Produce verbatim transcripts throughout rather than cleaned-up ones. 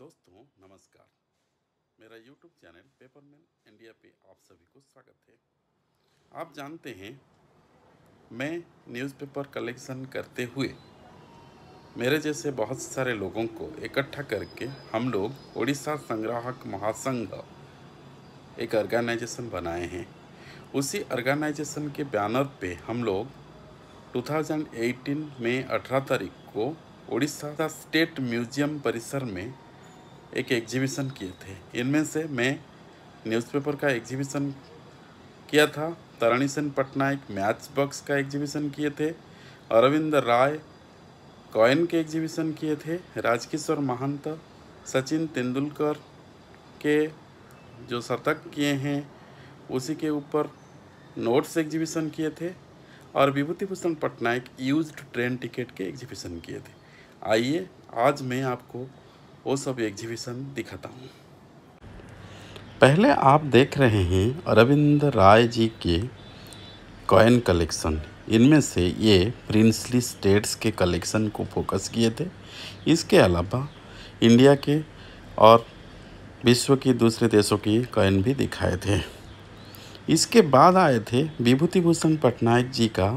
दोस्तों नमस्कार। मेरा यूट्यूब चैनल पेपरमैन इंडिया पे आप सभी को स्वागत है। आप जानते हैं मैं न्यूज़पेपर कलेक्शन करते हुए मेरे जैसे बहुत सारे लोगों को इकट्ठा करके हम लोग उड़ीसा संग्राहक महासंघ एक ऑर्गेनाइजेशन बनाए हैं। उसी ऑर्गेनाइजेशन के बैनर पे हम लोग दो हज़ार अठारह में अठारह तारीख को उड़ीसा स्टेट म्यूजियम परिसर में एक एग्जीबिशन किए थे। इनमें से मैं न्यूज़पेपर का एग्जीबिशन किया था, तरणि सेन पटनायक मैच बॉक्स का एग्जीबिशन किए थे, अरविंद राय कॉइन के एग्जीबिशन किए थे, राजकिशोर महंत सचिन तेंदुलकर के जो शतक किए हैं उसी के ऊपर नोट्स एग्जीबिशन किए थे और Bibhuti Bhushan Patnaik used train ticket के एग्जीबिशन किए थे। आइए आज मैं आपको वो सब एग्जीबिशन दिखाता हूँ। पहले आप देख रहे हैं अरविंद राय जी के कॉइन कलेक्शन। इनमें से ये प्रिंसली स्टेट्स के कलेक्शन को फोकस किए थे। इसके अलावा इंडिया के और विश्व के दूसरे देशों की कॉइन भी दिखाए थे। इसके बाद आए थे विभूति भूषण पटनायक जी का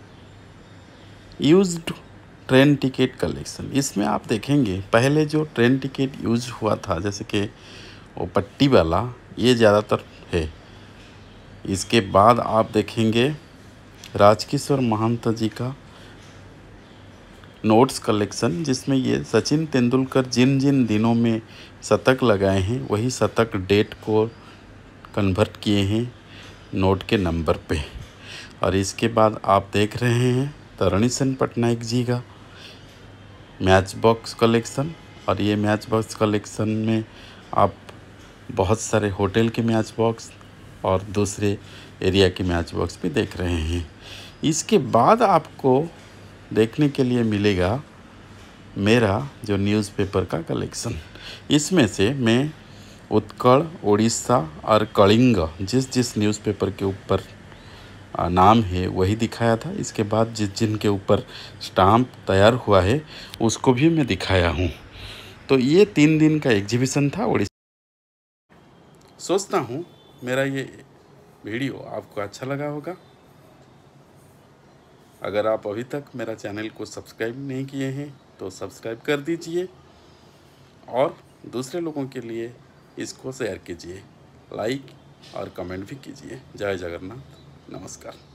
यूज्ड ट्रेन टिकट कलेक्शन। इसमें आप देखेंगे पहले जो ट्रेन टिकट यूज हुआ था जैसे कि वो पट्टी वाला, ये ज़्यादातर है। इसके बाद आप देखेंगे राजकिशोर महंत जी का नोट्स कलेक्शन, जिसमें ये सचिन तेंदुलकर जिन जिन दिनों में शतक लगाए हैं वही शतक डेट को कन्वर्ट किए हैं नोट के नंबर पे। और इसके बाद आप देख रहे हैं तरणि सेन पटनायक जी का मैच बॉक्स कलेक्शन। और ये मैच बॉक्स कलेक्शन में आप बहुत सारे होटल के मैच बॉक्स और दूसरे एरिया के मैच बॉक्स भी देख रहे हैं। इसके बाद आपको देखने के लिए मिलेगा मेरा जो न्यूज़पेपर का कलेक्शन। इसमें से मैं उत्कल, उड़ीसा और कलिंग जिस जिस न्यूज़पेपर के ऊपर नाम है वही दिखाया था। इसके बाद जिस जिनके ऊपर स्टाम्प तैयार हुआ है उसको भी मैं दिखाया हूँ। तो ये तीन दिन का एग्जीबिशन था उड़ीसा। सोचता हूँ मेरा ये वीडियो आपको अच्छा लगा होगा। अगर आप अभी तक मेरा चैनल को सब्सक्राइब नहीं किए हैं तो सब्सक्राइब कर दीजिए और दूसरे लोगों के लिए इसको शेयर कीजिए, लाइक और कमेंट भी कीजिए। जय जगन्नाथ, नमस्कार।